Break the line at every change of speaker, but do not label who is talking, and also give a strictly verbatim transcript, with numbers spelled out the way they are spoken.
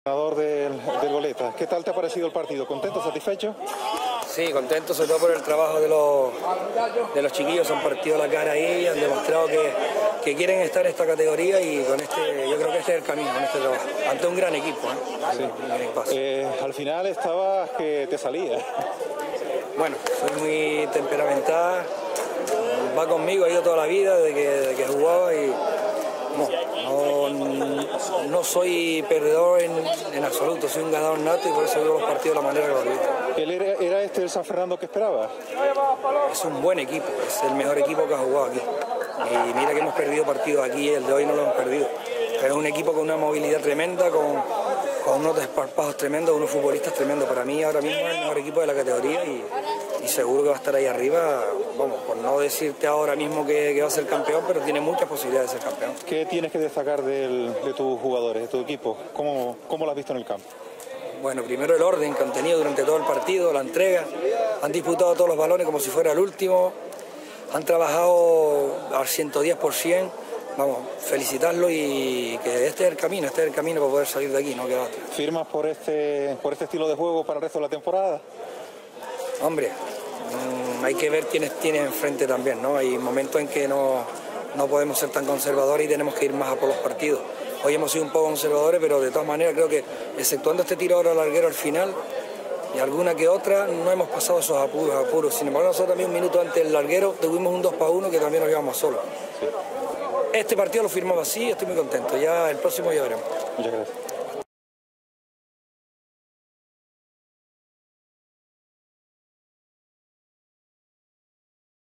Entrenador del, del Goleta, ¿qué tal te ha parecido el partido? ¿Contento, satisfecho?
Sí, contento sobre todo por el trabajo de los, de los chiquillos, han partido la cara ahí, han demostrado que, que quieren estar en esta categoría y con este, yo creo que este es el camino, con este trabajo, ante un gran equipo. ¿eh?
Sí.
Un gran equipazo.
Eh, al final estabas que te salía.
Bueno, soy muy temperamental, va conmigo, ha ido toda la vida desde que, desde que jugaba y no, no, no soy perdedor en, en absoluto, soy un ganador nato y por eso vivo los partidos de la manera que los vivo.
¿Él era, era este el San Fernando que esperabas?
Es un buen equipo, es el mejor equipo que ha jugado aquí. Y mira que hemos perdido partidos aquí, el de hoy no lo hemos perdido. Pero es un equipo con una movilidad tremenda, con, con unos desparpados tremendos, unos futbolistas tremendos. Para mí ahora mismo es el mejor equipo de la categoría y, y seguro que va a estar ahí arriba, vamos, por no decirte ahora mismo que, que va a ser campeón, pero tiene muchas posibilidades de ser campeón.
¿Qué tienes que destacar del, de tus jugadores, de tu equipo? ¿Cómo, cómo lo has visto en el campo?
Bueno, primero el orden que han tenido durante todo el partido, la entrega, han disputado todos los balones como si fuera el último, han trabajado al ciento diez por ciento, vamos, felicitarlos y que este es el camino, este es el camino para poder salir de aquí, no queda otro.
¿Firmas por este, por este estilo de juego para el resto de la temporada?
Hombre, mmm, hay que ver quiénes tienen enfrente también, ¿no? Hay momentos en que no, no podemos ser tan conservadores y tenemos que ir más a por los partidos. Hoy hemos sido un poco conservadores, pero de todas maneras creo que, exceptuando este tiro ahora larguero al final y alguna que otra, no hemos pasado esos apuros, apuros. Sin embargo, nosotros también un minuto antes del larguero tuvimos un dos para uno que también nos llevamos solos. Este partido lo firmamos así, estoy muy contento. Ya el próximo ya veremos.
Muchas gracias.